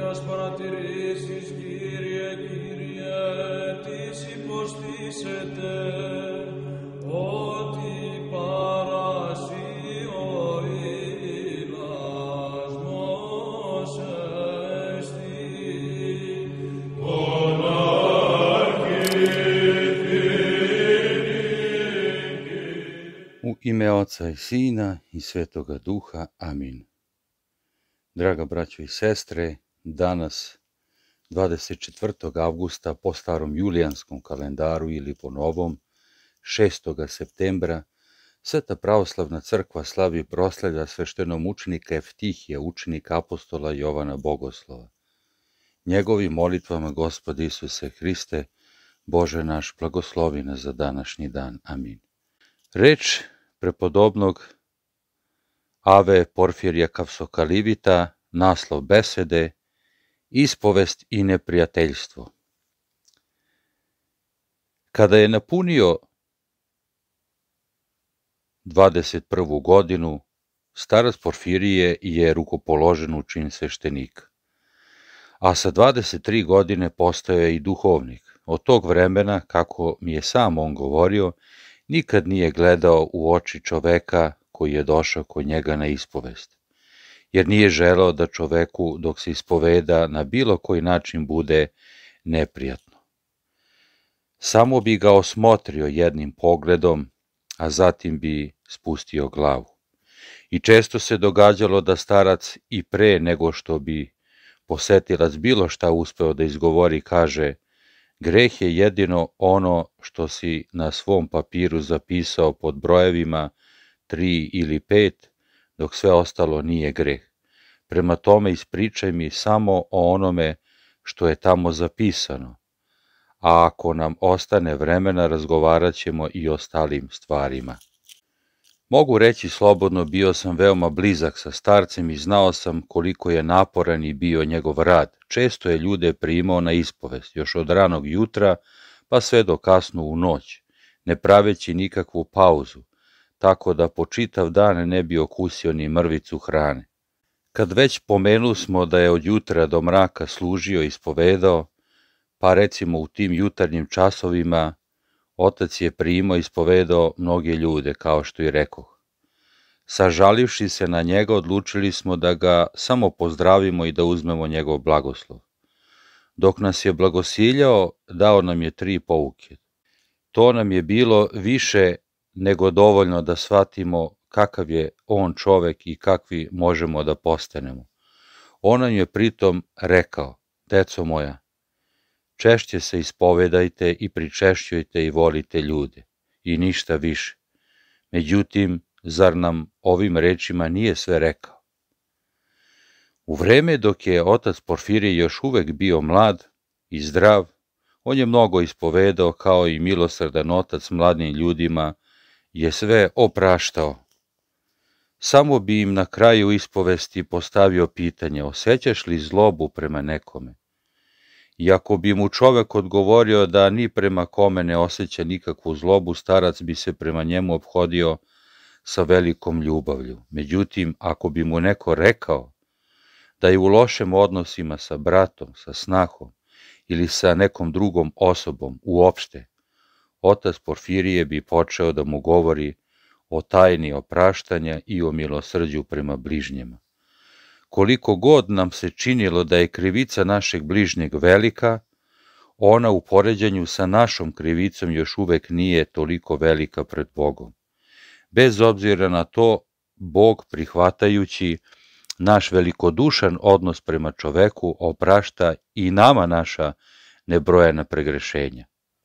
ανομίας παρατηρήσεις, Κύριε, Κύριε, τις υποστήσετε, ότι παρασύ ο ηλασμός εστί. U ime Oca i Sina i Svetoga Duha. Amin. Draga braćo i sestre, danas 24. avgusta po starom julijanskom kalendaru ili po novom 6. septembra Sveta pravoslavna crkva slavi proslavlja sveštenomučenika Eftihija, učenika apostola Jovana Bogoslova. Njegovim molitvama, Gospode Isuse Hriste, Bože naš, blagoslovi nas za današnji dan. Amin. Reč prepodobnog Ave Porfirija Kavsokalivita, naslov besede, ispovest i neprijateljstvo. Kada je napunio 21. godinu, starac Porfirije je rukopoložen u čin sveštenika, a sa 23 godine postao je i duhovnik. Od tog vremena, kako mi je sam on govorio, nikad nije gledao u oči čoveka koji je došao kod njega na ispovest, jer nije želeo da čoveku dok se ispoveda na bilo koji način bude neprijatno. Samo bi ga osmotrio jednim pogledom, a zatim bi spustio glavu. I često se događalo da starac i pre nego što bi posetilac bilo šta uspeo da izgovori kaže: greh je jedino ono što si na svom papiru zapisao pod brojevima 3 ili 5, dok sve ostalo nije greh. Prema tome ispričaj mi samo o onome što je tamo zapisano, a ako nam ostane vremena razgovarat ćemo i o ostalim stvarima. Mogu reći slobodno, bio sam veoma blizak sa starcem i znao sam koliko je naporan i bio njegov rad. Često je ljude primao na ispovest, još od ranog jutra pa sve do kasno u noć, ne praveći nikakvu pauzu, tako da po čitav dan ne bi okusio ni mrvicu hrane. Kad već pomenu smo da je od jutra do mraka služio i ispovedao, pa recimo u tim jutarnjim časovima otac je primao i ispovedao mnoge ljude, kao što i rekoh. Sažalivši se na njega, odlučili smo da ga samo pozdravimo i da uzmemo njegov blagoslov. Dok nas je blagosiljao, dao nam je 3 pouke. To nam je bilo više nego dovoljno da shvatimo kakav je on čovek i kakvi možemo da postanemo. On nam je pritom rekao: deco moja, češće se ispovedajte i pričešćujte i volite ljude, i ništa više. Međutim, zar nam ovim rečima nije sve rekao? U vreme dok je otac Porfirije još uvek bio mlad i zdrav, on je mnogo ispovedao, kao i milosrdan otac mladim ljudima je sve opraštao. Samo bi im na kraju ispovesti postavio pitanje: osjećaš li zlobu prema nekome? I ako bi mu čovek odgovorio da ni prema kome ne osjeća nikakvu zlobu, starac bi se prema njemu ophodio sa velikom ljubavlju. Međutim, ako bi mu neko rekao da je u lošem odnosima sa bratom, sa snahom ili sa nekom drugom osobom uopšte, otac Porfirije bi počeo da mu govori o tajni opraštanja i o milosrđu prema bližnjima. Koliko god nam se činilo da je krivica našeg bližnjeg velika, ona u poređenju sa našom krivicom još uvek nije toliko velika pred Bogom. Bez obzira na to, Bog, prihvatajući naš velikodušan odnos prema čoveku, oprašta i nama naša nebrojena pregrešenja.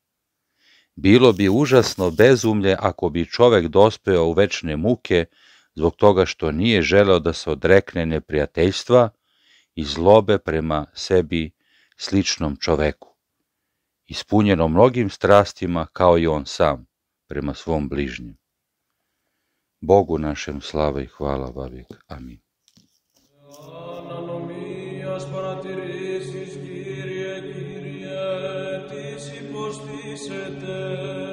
Bilo bi užasno bezumlje ako bi čovek dospeo u večne muke zbog toga što nije želeo da se odrekne neprijateljstva i zlobe prema sebi sličnom čoveku, ispunjeno mnogim strastima kao i on sam prema svom bližnjem. Bogu našem slava i hvala vavijek. Amin. Ανομίας παρατηρήσεις, Κύριε, Κύριε, τις υποστήσετε,